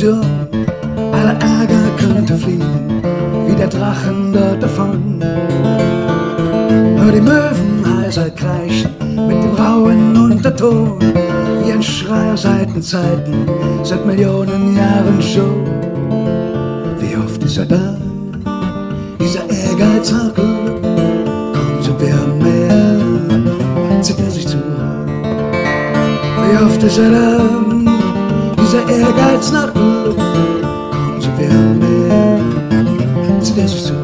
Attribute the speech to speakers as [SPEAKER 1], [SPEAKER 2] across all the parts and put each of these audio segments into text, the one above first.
[SPEAKER 1] Illusion, aller Ärger könnte fliehen, wie der Drachen dort davon. Hör die Möwen heiser kreischen, mit dem rauen Unterton, wie ein Schrei aus alten Zeiten, seit Millionen Jahren schon. Wie oft ist er da, dieser Ehrgeiz nach Glück, kaum sind wir mehr, zieht er sich zu. Wie oft ist er da, dieser Ehrgeiz nach Glück, kaum sind wir mehr, zieht er sich zu.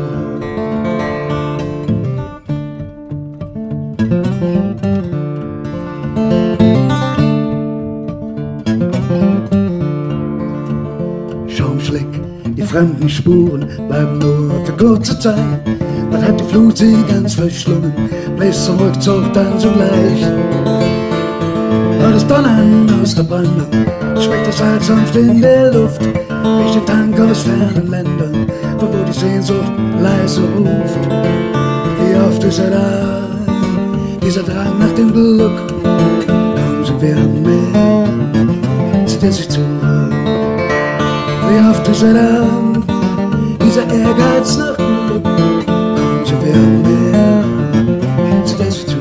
[SPEAKER 1] Schaumschlick, die fremden Spuren bleiben nur für kurze Zeit. Dann hat die Flut sie ganz verschlungen, bläst zum Rückzug dann zugleich. Hör das Donnern aus der Brandung, schmeckt das Salz sanft in der Luft, riecht der Tank aus fernen Ländern, wo die Sehnsucht leise ruft. Wie oft ist er da, dieser Drang nach dem Glück, kaum sind wir mehr, zieht er sich zu. Wie oft ist er da, dieser Ehrgeiz nach Glück, kaum sind wir mehr, zieht er sich zu.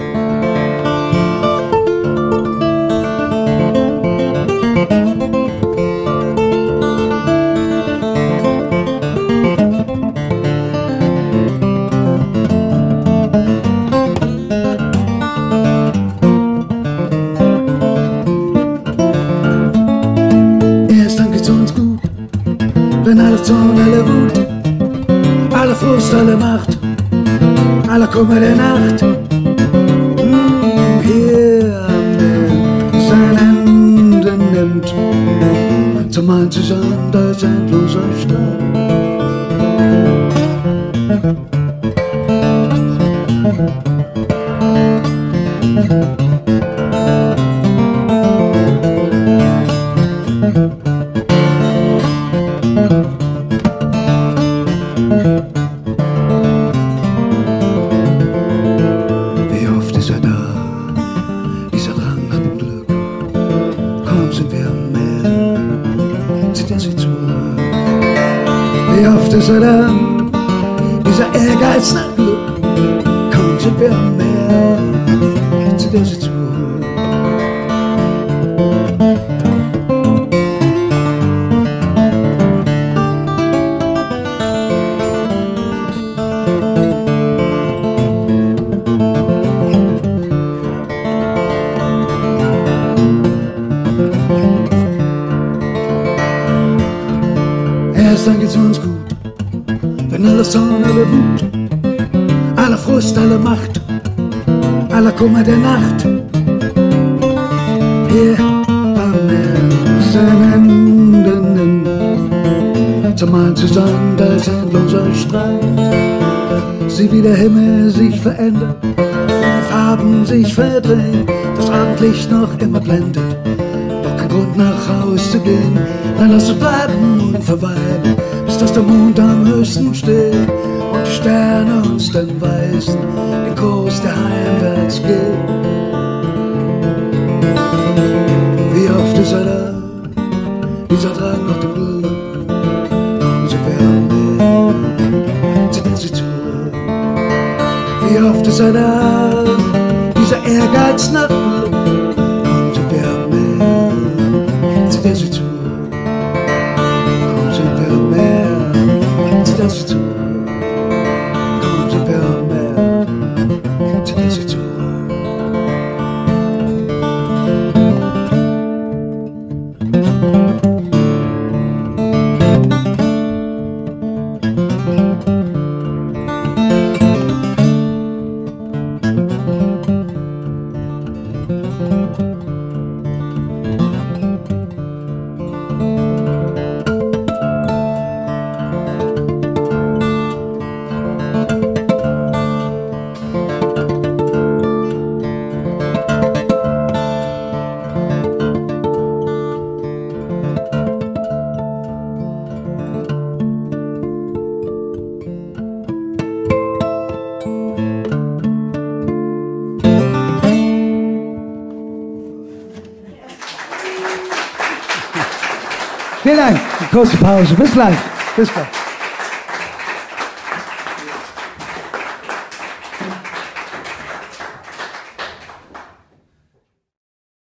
[SPEAKER 1] Wenn alle Zorn, alle Wut, alle Frust, alle Macht, aller Kummer der Nacht hier sein Ende nimmt, so meint sich an das endlose Streit. Sind wir mehr, zieht er sich zu. Wie oft ist er da, dieser Ehrgeiz nach Glück, kaum sind wir mehr, zieht er sich zu. Erst dann geht's uns gut, wenn alle Zorn, alle Wut, alle Frust, alle Macht, aller Kummer der Nacht hier am Meer sein Ende nimmt, zumal zusammen das endlose Streit. Sieh, wie der Himmel sich verändert, die Farben sich verdrehen, das Abendlicht noch immer blendet. Grund nach Haus zu gehen, dann lass uns bleiben und verweilen, bis dass der Mond am höchsten steht und die Sterne uns dann weisen, den Kurs, der heimwärts geht. Wie oft ist er da, dieser Drang nach dem Glück, kaum sind wir mehr, zieht er sich zu. Wie oft ist er da, dieser Ehrgeiz nach Glück, kaum sind wir mehr, zieht er sich zu. Kaum sind wir mehr, zieht er sich zu. Kaum sind wir mehr, zieht er sich zu. Kurze Pause. Bis gleich. Bis gleich.